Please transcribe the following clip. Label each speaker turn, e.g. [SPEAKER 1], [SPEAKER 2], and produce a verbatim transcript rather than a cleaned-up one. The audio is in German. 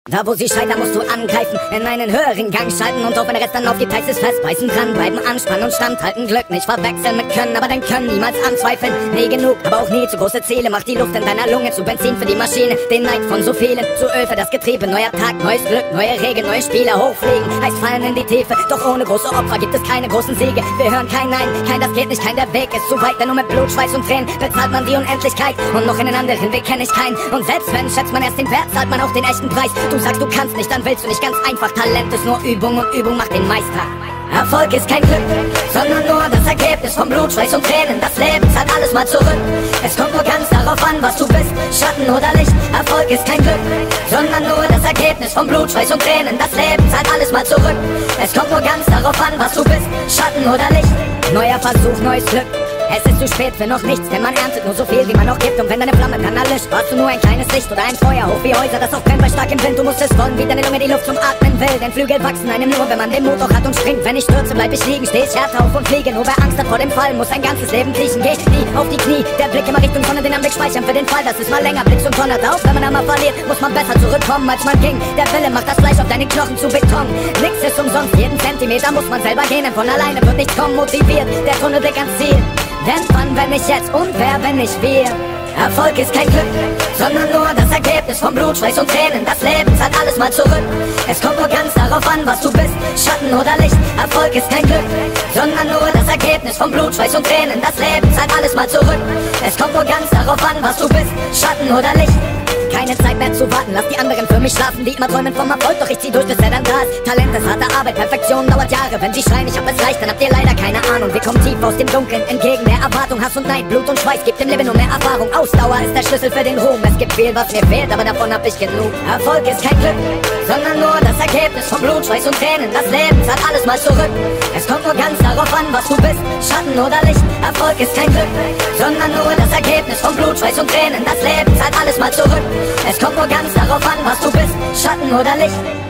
[SPEAKER 1] Da wo sie scheitern, musst du angreifen, in einen höheren Gang schalten. Und auch wenn der Rest dann aufgibt, heißt es festbeißen, dranbleiben, anspannen und standhalten. Glück nicht verwechseln mit Können, aber dein Können niemals anzweifeln. Nie genug, aber auch nie zu große Ziele. Macht die Luft in deiner Lunge zu Benzin für die Maschine. Den Neid von so vielen, zu Öl für das Getriebe. Neuer Tag, neues Glück, neue Regeln, neue Spieler. Hochfliegen, heißt fallen in die Tiefe. Doch ohne große Opfer gibt es keine großen Siege. Wir hören kein Nein, kein das geht nicht, kein der Weg ist zu weit. Denn nur mit Blut, Schweiß und Tränen bezahlt man die Unendlichkeit. Und noch in einen anderen Weg kenne ich keinen. Und selbst wenn schätzt man erst den Wert, zahlt man auch den echten Preis. Du sagst, du kannst nicht, dann willst du nicht, ganz einfach. Talent ist nur Übung und Übung macht den Meister. Erfolg ist kein Glück, sondern nur das Ergebnis von Blut, Schweiß und Tränen. Das Leben zahlt alles mal zurück. Es kommt nur ganz darauf an, was du bist, Schatten oder Licht. Erfolg ist kein Glück, sondern nur das Ergebnis von Blut, Schweiß und Tränen. Das Leben zahlt alles mal zurück. Es kommt nur ganz darauf an, was du bist, Schatten oder Licht. Neuer Versuch, neues Glück. Es ist zu spät für noch nichts, denn man erntet nur so viel, wie man noch gibt. Und wenn deine Flamme dann erlischt, warst du nur ein kleines Licht oder ein Feuerhof wie Häuser, das auch brennt bei starkem Wind. Du musst es wollen, wie deine Lunge die Luft zum Atmen will. Denn Flügel wachsen einem nur, wenn man den Mut auch hat und springt. Wenn ich stürze, bleib ich liegen, steh ich härter auf und fliege. Nur wer Angst hat vor dem Fall, muss ein ganzes Leben kriechen. Geh nie auf die Knie, der Blick immer Richtung Sonne, den Anblick speichern für den Fall, dass es mal länger blickst und donnert auf. Wenn man einmal verliert, muss man besser zurückkommen, als man ging. Der Wille macht das Fleisch auf deinen Knochen zu Beton. Nix ist umsonst, jeden Zentimeter muss man selber gehen, denn von alleine wird nicht kommen, motiviert der Tunnelblick ans Ziel. Denn wann, wenn nicht jetzt und wer, wenn nicht wir? Erfolg ist kein Glück, sondern nur das Ergebnis von Blut, Schweiß und Tränen. Das Leben zahlt alles mal zurück. Es kommt nur ganz darauf an, was du bist, Schatten oder Licht. Erfolg ist kein Glück, sondern nur das Ergebnis von Blut, Schweiß und Tränen. Das Leben zahlt alles mal zurück. Es kommt nur ganz darauf an, was du bist, Schatten oder Licht. Keine Zeit mehr zu warten, lass die anderen für mich schlafen, die immer träumen vom Erfolg, doch ich zieh durch, bis er dann da ist. Talent ist harte Arbeit, Perfektion dauert Jahre. Wenn sie schreien, ich hab es leicht, dann habt ihr leider keine Ahnung. Wir kommen tief aus dem Dunkeln, entgegen der Erwartung. Hass und Neid, Blut und Schweiß gibt dem Leben nur mehr Erfahrung. Ausdauer ist der Schlüssel für den Ruhm. Es gibt viel, was mir fehlt, aber davon hab ich genug. Erfolg ist kein Glück, sondern nur das Ergebnis von Blut, Schweiß und Tränen. Das Leben zahlt alles mal zurück. Es kommt nur ganz darauf an, was du bist, Schatten oder Licht. Erfolg ist kein Glück, sondern nur das Ergebnis von Blut, Schweiß und Tränen. Das Leben zahlt alles mal zurück. Es kommt nur ganz darauf an, was du bist, Schatten oder Licht.